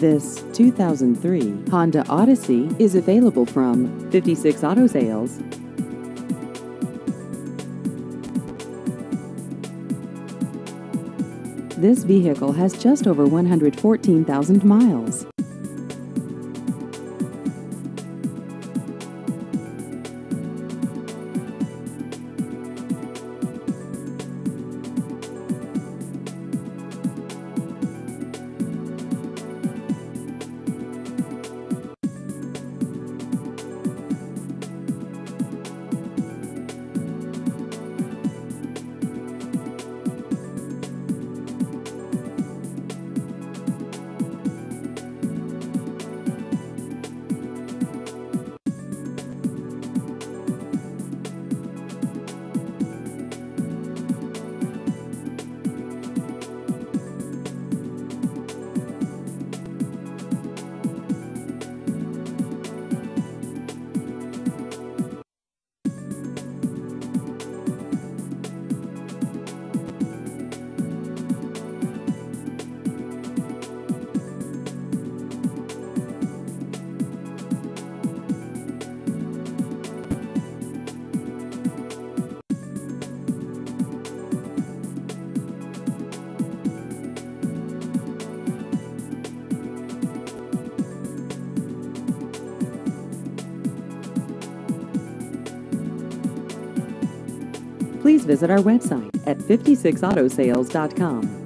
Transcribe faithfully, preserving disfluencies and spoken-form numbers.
This two thousand three Honda Odyssey is available from fifty-six Auto Sales. This vehicle has just over one hundred fourteen thousand miles. Please visit our website at fifty-six auto sales dot com.